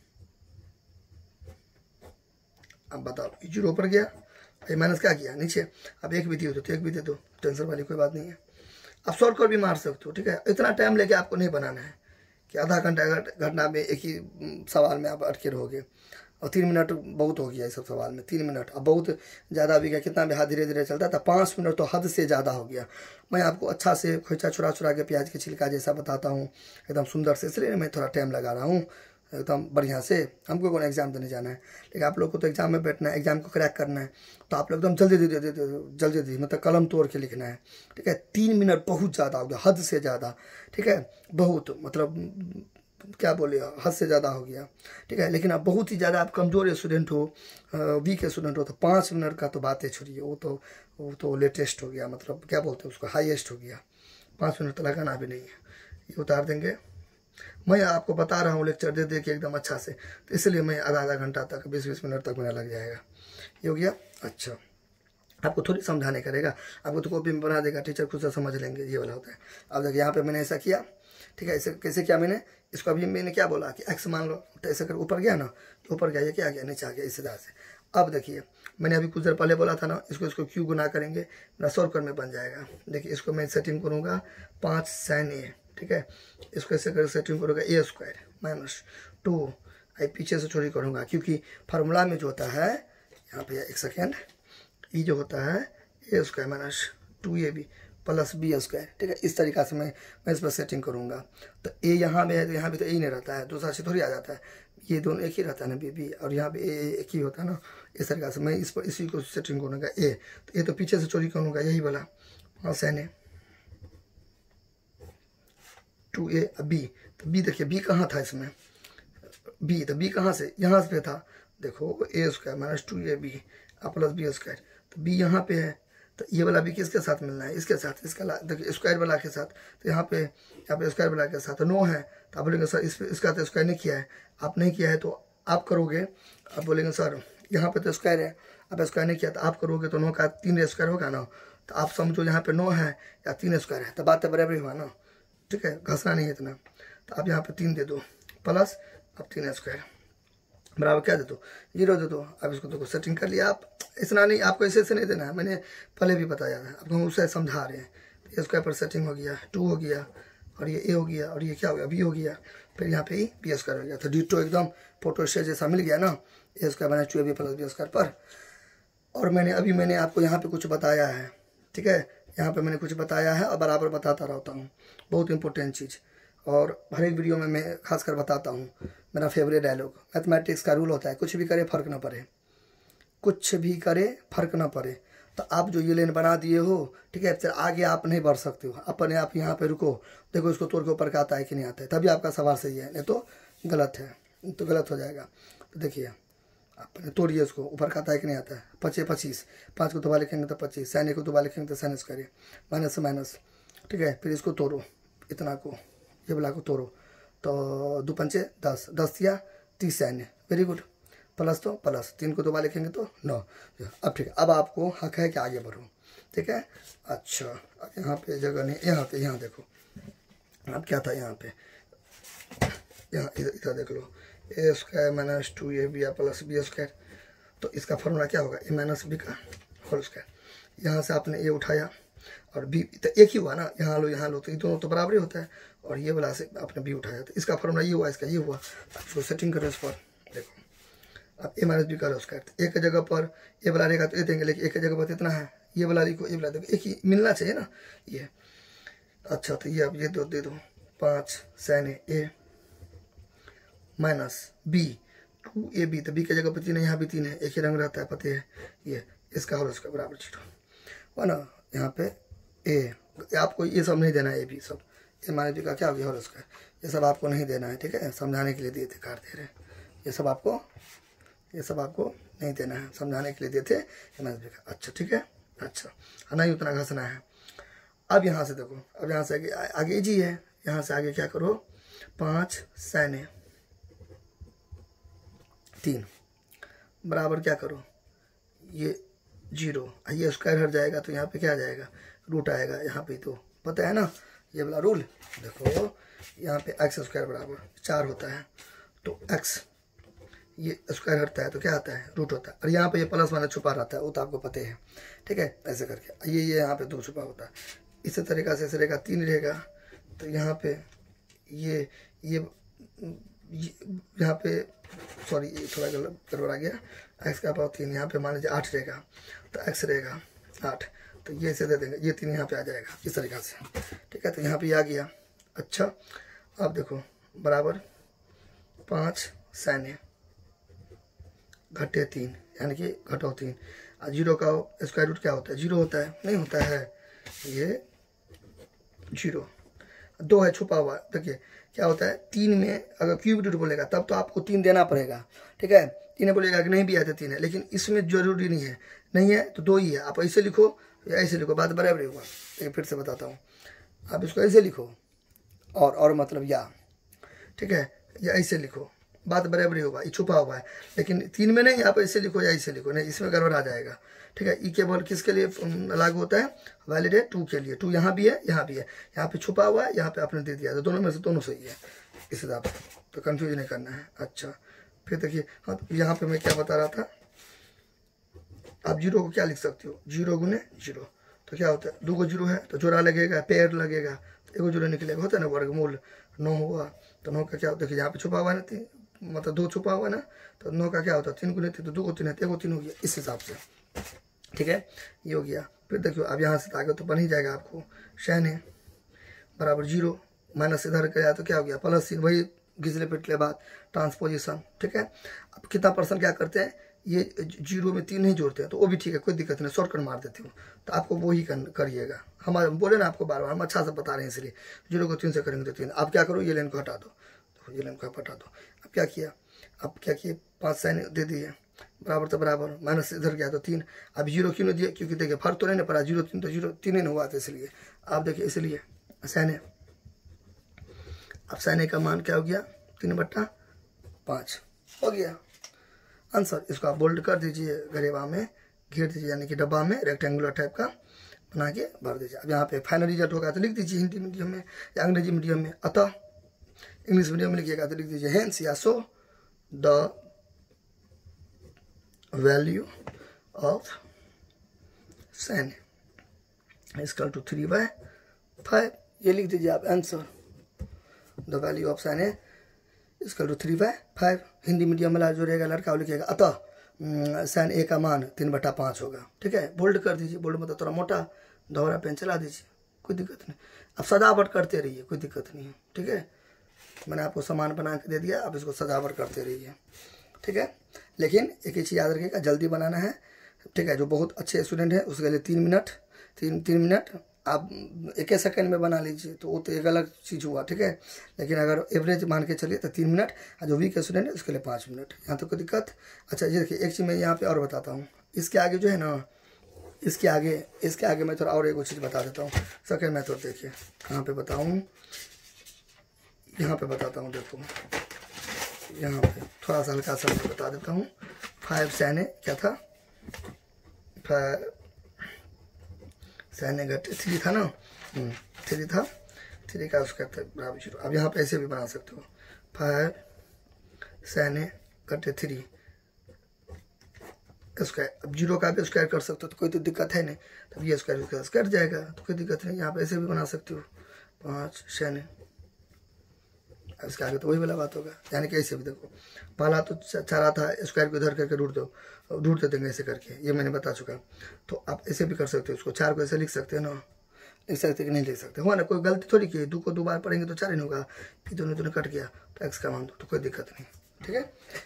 अब बताओ जीरो ऊपर गया, ये माइनस क्या किया नीचे, अब एक भी दी हो तो एक भी दे दो, टेंशन वाली कोई बात नहीं है। आप शॉर्ट कट भी मार सकते हो, ठीक है। इतना टाइम लेके आपको नहीं बनाना है कि आधा घंटा घटना में एक ही सवाल में आप अटके रहोगे, और तीन मिनट बहुत हो गया इस सब सवाल में, तीन मिनट अब बहुत ज़्यादा भी गया। कितना भी हाथ धीरे धीरे चलता था, पाँच मिनट तो हद से ज़्यादा हो गया। मैं आपको अच्छा से खोचा चुरा चुरा के प्याज के छिलका जैसा बताता हूँ एकदम सुंदर से, इसलिए मैं थोड़ा टाइम लगा रहा हूँ एकदम बढ़िया से। हमको कौन एग्जाम देने जाना है, लेकिन आप लोग को तो एग्जाम में बैठना है, एग्जाम को क्रैक करना है, तो आप लोग एकदम जल्दी जल्दी जल्दी जल्दी जल्दी मतलब कलम तोड़ के लिखना है, ठीक है। तीन मिनट बहुत ज़्यादा हो गया, हद से ज़्यादा, ठीक है, बहुत मतलब क्या बोले, हद से ज़्यादा हो गया, ठीक है। लेकिन आप बहुत ही ज़्यादा आप कमज़ोर स्टूडेंट हो, वीक स्टूडेंट हो, तो पाँच मिनट का तो बातें छोड़िए, वो तो वो तो लेटेस्ट हो गया, मतलब क्या बोलते हैं उसको, हाईएस्ट हो गया। पाँच मिनट तो लगाना भी नहीं है, ये उतार देंगे। मैं आपको बता रहा हूँ लेक्चर दे दे के एकदम अच्छा से, तो इसलिए मैं आधा आधा घंटा तक बीस बीस मिनट तक मेरा लग जाएगा। ये हो गया। अच्छा आपको थोड़ी समझाने करेगा, आपको तो कॉपी में बना देगा टीचर, खुद से समझ लेंगे, ये वाला होता है। अब देखिए यहाँ पे मैंने ऐसा किया, ठीक है। ऐसे कैसे किया मैंने, इसको अभी मैंने क्या बोला कि एक्स मान लो, तो ऐसे कर ऊपर गया ना, तो ऊपर गया, ये क्या आ गया, नीचे आ गया, इस तरह से। अब देखिए मैंने अभी कुछ देर पहले बोला था ना, इसको इसको क्यू गुना करेंगे, मेरा सौ रुपये में बन जाएगा। देखिए इसको मैं सेटिंग करूँगा पाँच सैन ए, ठीक है। इसको ऐसे कर सेटिंग करूँगा ए स्क्वायर माइनस टू, आई पीछे से चोरी करूँगा, क्योंकि फार्मूला में जो होता है यहाँ पे एक सेकेंड, ये जो होता है a square minus two a b plus b square, ठीक है। इस तरीक़ा से मैं मैं इस पर सेटिंग करूँगा। तो ए यहाँ पे है तो यहाँ पे तो ए ही नहीं रहता है, दूसरा से थोड़ी आ जाता है, ये दोनों एक ही रहता है ना बी बी, और यहाँ पे ए एक ही होता है ना। इस तरीक़ा से मैं इस पर इसी को सेटिंग करूँगा ए, तो ए तो पीछे से चोरी करूँगा, यही वाला हाँ सैन ए टू ए बी। तो बी देखिए बी कहाँ था इसमें, बी तो बी कहाँ से, यहाँ से था, देखो a square minus two a b plus b square, तो बी यहाँ पे है, तो ये वाला भी किसके साथ मिलना है, इसके साथ, इसका देखिए स्क्वायर वाला के साथ, तो यहाँ पे यहाँ पे स्क्वायर वाला के साथ तो नो है, तो आप बोलेंगे सर इस इसका तो स्क्वायर नहीं किया है, आप नहीं किया है तो आप करोगे, आप बोलेंगे सर यहाँ पे तो स्क्वायर है, आप स्क्वायर नहीं किया तो आप करोगे, तो नो का तीन स्क्वायर होगा ना, तो आप समझो यहाँ पे नो है या तीन स्क्वायर है, तो बात तो बराबर हुआ ना, ठीक है, घसना नहीं है इतना। तो आप यहाँ पे तीन दे दो प्लस अब तीन स्क्वायर बराबर क्या दे दो, जीरो दे दो। अब इसको देखो सेटिंग कर लिया। आप इतना नहीं, आपको ऐसे ऐसे नहीं देना है, मैंने पहले भी बताया है, आपको हम उससे समझा रहे हैं। तो ये स्क्वायर पर सेटिंग हो गया, टू हो गया, और ये ए हो गया, और ये क्या हो गया, बी हो गया, फिर यहाँ पे ही बी स्क्वायर हो गया। तो डिटो एकदम फोटो से जैसा मिल गया ना, ए स्क्वायर बना two a b plus b square पर। और मैंने अभी मैंने आपको यहाँ पे कुछ बताया है, ठीक है, यहाँ पे मैंने कुछ बताया है और बराबर बताता रहता हूँ, बहुत इंपॉर्टेंट चीज़। और हर एक वीडियो में मैं खासकर बताता हूँ, मेरा फेवरेट डायलॉग, मैथमेटिक्स का रूल होता है, कुछ भी करे फर्क ना पड़े, कुछ भी करे फर्क ना पड़े। तो आप जो ये लेन बना दिए हो, ठीक है, फिर आगे आप नहीं बढ़ सकते हो, अपने आप यहाँ पे रुको, देखो इसको तोड़ के ऊपर का आता है कि नहीं आता है, तभी आपका सवाल सही है, नहीं तो गलत है, तो गलत हो जाएगा। तो देखिए अपने तोड़िए इसको, ऊपर का आता है कि नहीं आता है, पचे पच्चीस, पाँच को दोबारा लिखेंगे तो पच्चीस, सैन को दोबारा लिखेंगे तो सैन करिए माइनस से माइनस, ठीक है। फिर इसको तोड़ो, इतना को ये वाला को तोड़ो, तो दो पंचे दस, दस या तीस सैन्य, वेरी गुड, प्लस तो प्लस, तीन को दोबारा लिखेंगे तो नौ। अब ठीक है, अब आपको हक है कि आगे बढ़ो, ठीक है। अच्छा अब यहाँ पे जगह नहीं, यहाँ पे यहाँ देखो, अब क्या था यहाँ पे, यहाँ इधर देख लो, a square minus two a b plus b square, तो इसका फॉर्मूला क्या होगा, ए माइनस बी का होल स्क्वायर। यहाँ से आपने ए उठाया और बी, तो एक ही हुआ ना, यहाँ लो यहाँ लो, तो ये दोनों तो बराबर ही होता है, और ये वाला से आपने बी उठाया, तो इसका फॉर्मूला ये हुआ, इसका ये हुआ। आप इसको सेटिंग करो इस पर, देखो अब ए माइनस बी का स्क्वायर, एक जगह पर ए वाला रहेगा तो ए देंगे, लेकिन एक जगह पर इतना है, ये वाला लिखो, ये वाला देखो, एक ही मिलना चाहिए ना ये। अच्छा तो ये अब ये दो दे दो, पाँच सैन a minus b two a b, तो बी की जगह पर तीन है, यहाँ भी तीन है, एक ही रंग रहता है, पता है ये, इसका होल स्क्वायर बराबर जीरो हुआ ना। यहाँ पे ए, आपको ये सब नहीं देना है, ए बी सब, ए माइनस बी का क्या हो गया होल स्क्वायर, ये सब आपको नहीं देना है, ठीक है, समझाने के लिए दिए थे, कार दे रहे, ये सब आपको ये सब आपको नहीं देना है, समझाने के लिए दिए थे ए माइनस बी का। अच्छा ठीक है, अच्छा नहीं उतना घसना है। अब यहाँ से देखो, अब यहाँ से आगे आगे जी है, यहाँ से आगे क्या करो, पाँच साइन ए तीन बराबर क्या करो, ये जीरो, ये स्क्वायर हट जाएगा तो यहाँ पे क्या आ जाएगा, रूट आएगा, यहाँ पे तो पता है ना ये वाला रूल। देखो यहाँ पे एक्स स्क्वायर बराबर चार होता है, तो एक्स ये स्क्वायर हटता है तो क्या आता है, रूट होता है, और यहाँ पे ये प्लस माइनस छुपा रहता है, वो तो आपको पता है, ठीक है, ऐसे करके ये ये यहाँ पे दो छुपा होता है, इसी तरीक़ा से रहेगा, तीन रहेगा, तो यहाँ पे ये ये यहाँ पे सॉरी थोड़ा गलत गड़बड़ा गया, एक्स का पावर तीन, यहाँ पे मान लीजिए आठ रहेगा, तो एक्स रहेगा आठ, तो ये से दे देंगे, ये तीन यहाँ पे आ जाएगा इस तरीक़ा से, ठीक है, तो यहाँ पे आ गया। अच्छा अब देखो बराबर पाँच साइन ए घटे तीन, यानी कि घटाओ तीन, और जीरो का स्क्वायर रूट क्या होता है, जीरो होता है, नहीं होता है, ये जीरो, दो है छुपा हुआ, देखिए क्या होता है, तीन में अगर क्यूब रूट बोलेगा तब तो आपको तीन देना पड़ेगा, ठीक है, तीन बोलेगा कि नहीं भी आते तीन है, लेकिन इसमें जरूरी नहीं है, नहीं है तो दो ही है, आप ऐसे लिखो या ऐसे लिखो, बात बराबर होगा। लेकिन फिर से बताता हूँ, आप इसको ऐसे लिखो और और मतलब या, ठीक है, या ऐसे लिखो, बात बराबर होगा, ये छुपा हुआ है, लेकिन तीन में नहीं, आप ऐसे लिखो या ऐसे लिखो, नहीं इसमें गड़बड़ आ जाएगा, ठीक है। ई केवल किसके लिए लागू होता है, वैलिड है टू के लिए, टू यहाँ भी है यहाँ भी है, यहाँ पे छुपा हुआ है, यहाँ पे आपने दे दिया, तो दोनों में से दोनों सही है इस हिसाब से, तो कंफ्यूज नहीं करना है। अच्छा फिर देखिए, हाँ यहाँ पे मैं क्या बता रहा था, आप जीरो को क्या लिख सकते हो, जीरो गुने जीरो, तो क्या होता है, दो को जीरो है तो जोड़ा लगेगा, पेड़ लगेगा, तो एगो जीरो निकलेगा, होता है ना वर्गमूल, नौ हुआ, तो नौ का क्या होता है, देखिए यहाँ पे छुपा हुआ है ना तीन, मतलब दो छुपा हुआ है ना, तो नौ का क्या होता है, तीन गुने तीन, तो दो को तीन है, एगो तीन हो गया इस हिसाब से, ठीक है, ये हो गया। फिर देखियो अब यहाँ से आगे तो बन ही जाएगा आपको, शैन है बराबर जीरो, माइनस इधर गया तो क्या हो गया, प्लस सीन, वही घिसले पिटले बात, ट्रांसपोजिशन, ठीक है। अब कितना परसेंट क्या करते हैं, ये जीरो में तीन नहीं जोड़ते हैं, तो वो भी ठीक है, कोई दिक्कत नहीं, शॉर्टकट मार देते हो, तो आपको वो ही करिएगा, हमारे बोले ना आपको बार बार, हम अच्छा से बता रहे हैं, इसलिए जीरो को तीन से करेंगे तो तीन, आप क्या करो, ये लाइन को हटा दो, तो ये लाइन को हटा दो। अब क्या किया, अब क्या किए, पाँच साइन दे दिए, बराबर तो बराबर, माइनस इधर गया तो तीन, अब जीरो क्यों नहीं दिया, क्योंकि देखिए फर्क तो नहीं ना पड़ा, जीरो तीन तो जीरो तीन ही नहीं हुआ था, इसलिए आप देखिए, इसलिए साइन है, अब साइन ए का मान क्या हो गया, तीन बट्टा पाँच हो गया आंसर। इसको आप बोल्ड कर दीजिए, गरेबा में घेर दीजिए, यानी कि डब्बा में रेक्टेंगुलर टाइप का बना के भर दीजिए। अब यहाँ पे फाइनल रिजल्ट होगा तो लिख दीजिए हिंदी मीडियम में या अंग्रेजी मीडियम में, अतः इंग्लिश मीडियम में लिखिएगा तो लिख दीजिए हेंस या so the value of sine equal to three by five, ये लिख दीजिए आप answer, the value of sine है इसका to three by five. Hindi medium वाला जो रहेगा लड़का वो लिखेगा अतः साइन ए का मान तीन बटा पाँच होगा, ठीक है, बोल्ड कर दीजिए, बोल्ड मतलब थोड़ा मोटा दोहरा पेन चला दीजिए, कोई दिक्कत नहीं, आप सजावट करते रहिए, कोई दिक्कत नहीं है, ठीक है, मैंने आपको सामान बना के दे दिया, आप इसको सजावट करते रहिए, ठीक है। लेकिन एक ही चीज़ याद रखिएगा, जल्दी बनाना है, ठीक है, जो बहुत अच्छे स्टूडेंट हैं उसके लिए तीन मिनट तीन तीन मिनट आप एक ही सेकंड में बना लीजिए, तो वो तो एक अलग चीज़ हुआ, ठीक है, लेकिन अगर एवरेज मान के चलिए तो तीन मिनट, और जो वीक स्टूडेंट है उसके लिए पाँच मिनट, यहाँ तो कोई दिक्कत। अच्छा ये देखिए, एक चीज़ मैं यहाँ पे और बताता हूँ, इसके आगे जो है ना, इसके आगे इसके आगे मैं थोड़ा और एक चीज़ बता देता हूँ, सेकेंड मेथड देखिए, कहाँ पे बताऊँ, यहाँ पे बताता हूँ, देखो यहाँ पे थोड़ा सा हल्का सा मैं बता देता हूँ, फाइव सैने क्या था, फाइव सैने घटे थ्री था ना, थ्री था, थ्री का उसका बराबर जीरो। अब यहाँ पे ऐसे भी बना सकते हो, फाइव सैने घटे थ्री स्क्वायर, अब जीरो का भी स्क्वायर कर सकते हो, तो कोई तो दिक्कत है नहीं, तब ये स्क्वायर उसका स्क्वायर जाएगा, तो कोई दिक्कत नहीं, यहाँ पे ऐसे भी बना सकते हो, पाँच सैने, अब इसके आगे तो वही वाला बात होगा, यानी कि ऐसे भी देखो, पहला तो चाह रहा था स्क्वायर को इधर करके रूट दो, रूट दे देंगे ऐसे करके, ये मैंने बता चुका, तो आप ऐसे भी कर सकते हो, उसको चार को ऐसे लिख सकते हैं ना, लिख सकते कि नहीं लिख सकते, हुआ ना, कोई गलती थोड़ी की, दो को दो बार पढ़ेंगे तो चार ही नहीं होगा, फिर दोनों दोनों कट गया तो एक्स का मान दो, तो कोई दिक्कत नहीं, ठीक है।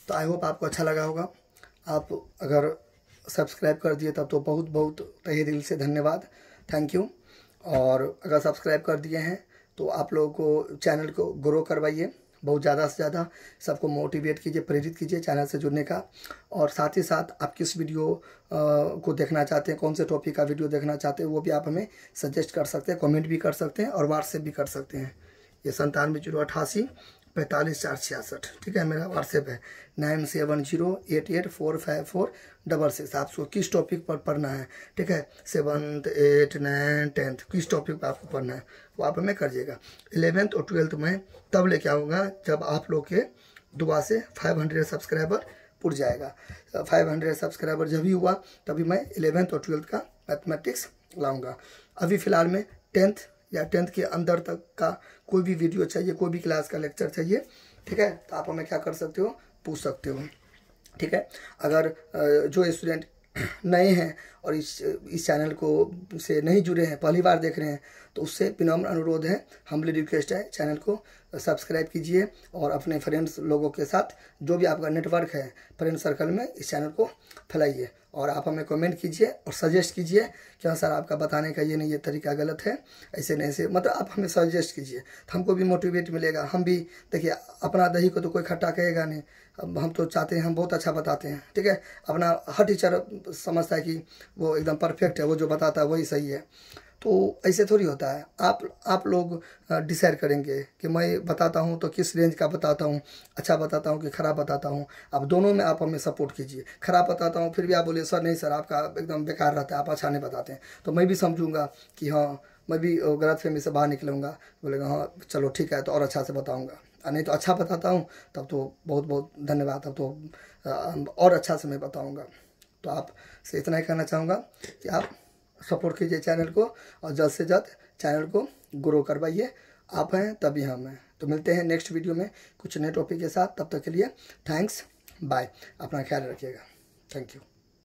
तो आई होप आपको अच्छा लगा होगा। आप अगर सब्सक्राइब कर दिए तब तो बहुत बहुत तहे दिल से धन्यवाद, थैंक यू। और अगर सब्सक्राइब कर दिए हैं तो आप लोगों को चैनल को ग्रो करवाइए, बहुत ज़्यादा से ज़्यादा सबको मोटिवेट कीजिए, प्रेरित कीजिए चैनल से जुड़ने का। और साथ ही साथ आप किस वीडियो आ, को देखना चाहते हैं, कौन से टॉपिक का वीडियो देखना चाहते हैं, वो भी आप हमें सजेस्ट कर सकते हैं, कमेंट भी कर सकते हैं और व्हाट्सएप भी कर सकते हैं। ये संतानवे जीरो अठासी पैंतालीस चार छियासठ, ठीक है, मेरा व्हाट्सएप है nine seven zero eight eight four five four double six. आपको किस टॉपिक पर पढ़ना है, ठीक है, सेवन्थ एट नाइन टेंथ किस टॉपिक पर आपको पढ़ना है वो आप हमें करिएगा। इलेवेंथ और ट्वेल्थ में तब लेके आऊँगा जब आप लोग के दुआ से फाइव हंड्रेड सब्सक्राइबर पुर जाएगा। फाइव हंड्रेड सब्सक्राइबर जब भी हुआ तभी मैं इलेवेंथ और ट्वेल्थ का मैथमेटिक्स लाऊँगा। अभी फ़िलहाल में टेंथ या टेंथ के अंदर तक का कोई भी वीडियो चाहिए, कोई भी क्लास का लेक्चर चाहिए, ठीक है, तो आप हमें क्या कर सकते हो, पूछ सकते हो, ठीक है। अगर जो स्टूडेंट नए हैं और इस इस चैनल को से नहीं जुड़े हैं, पहली बार देख रहे हैं, तो उससे विनम्र अनुरोध है, हम्बली रिक्वेस्ट है, चैनल को सब्सक्राइब कीजिए और अपने फ्रेंड्स लोगों के साथ जो भी आपका नेटवर्क है फ्रेंड सर्कल में इस चैनल को फैलाइए। और आप हमें कमेंट कीजिए और सजेस्ट कीजिए कि हाँ सर आपका बताने का ये नहीं, ये तरीका गलत है, ऐसे नहीं ऐसे, मतलब आप हमें सजेस्ट कीजिए, तो हमको भी मोटिवेट मिलेगा। हम भी देखिए अपना दही को तो कोई खट्टा कहेगा नहीं, अब हम तो चाहते हैं हम बहुत अच्छा बताते हैं, ठीक है। अपना हर टीचर समझता है कि वो एकदम परफेक्ट है, वो जो बताता है वही सही है, तो ऐसे थोड़ी होता है। आप आप लोग डिसाइड करेंगे कि मैं बताता हूँ तो किस रेंज का बताता हूँ, अच्छा बताता हूँ कि ख़राब बताता हूँ। अब दोनों में आप हमें सपोर्ट कीजिए। ख़राब बताता हूँ फिर भी आप बोले सर नहीं सर आपका एकदम बेकार रहता है, आप अच्छा नहीं बताते हैं, तो मैं भी समझूंगा कि हाँ मैं भी गलतफहमी से बाहर निकलूँगा, बोलेगा हाँ चलो ठीक है तो और अच्छा से बताऊँगा। नहीं तो अच्छा बताता हूँ तब तो बहुत बहुत धन्यवाद, तब तो और अच्छा से मैं बताऊँगा। तो आप से इतना ही कहना चाहूँगा कि आप सपोर्ट कीजिए चैनल को और जल्द से जल्द चैनल को ग्रो करवाइए। आप हैं तभी हम हैं। तो मिलते हैं नेक्स्ट वीडियो में कुछ नए टॉपिक के साथ, तब तक के लिए थैंक्स, बाय, अपना ख्याल रखिएगा, थैंक यू।